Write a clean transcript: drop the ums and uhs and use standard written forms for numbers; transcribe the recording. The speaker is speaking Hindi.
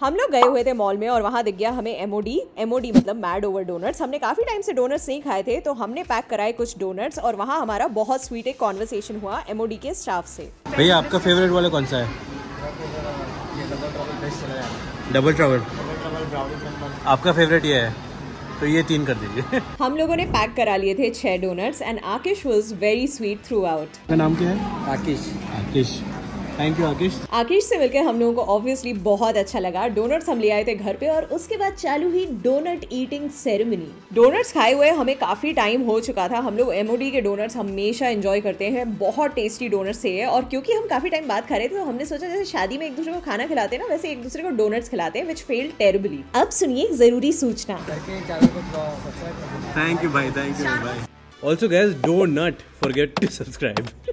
हम लोग गए हुए थे मॉल में और वहाँ दिख गया हमें एमओडी मतलब मैड ओवर डोनट्स। हमने काफी टाइम से डोनट्स नहीं खाए थे तो हमने पैक कराए कुछ डोनट्स और वहाँ हमारा बहुत स्वीट एक कॉन्वर्सेशन हुआ एमओडी के स्टाफ से। भैया आपका फेवरेट वाला कौन सा है? Double trouble. आपका फेवरेट ये है तो ये 3 कर दीजिए। हम लोगों ने पैक करा लिए थे 6 डोनट्स एंड आकिश was very sweet throughout. आपका नाम क्या है? आकिश। Thank you आकिश। आकिश से मिलकर हम लोगों को ऑब्वियसली बहुत अच्छा लगा। डोनट्स हम ले आए थे घर पे और उसके बाद चालू हुई डोनट ईटिंग सेरेमनी। डोनट्स खाए हुए हमें काफी टाइम हो चुका था। हम लोग एमओडी के डोनट्स हमेशा एंजॉय करते हैं, बहुत टेस्टी डोनट्स थे और क्योंकि हम काफी टाइम बाद खा रहे थे तो हमने सोचा जैसे शादी में एक दूसरे को खाना खिलाते हैं ना, वैसे एक दूसरे को डोनट्स खिलाते हैं, व्हिच फेल्ड टेरिबली। अब सुनिए जरूरी सूचना। थैंक यू भाई, थैंक यू भाई। Also guys, do not forget to subscribe.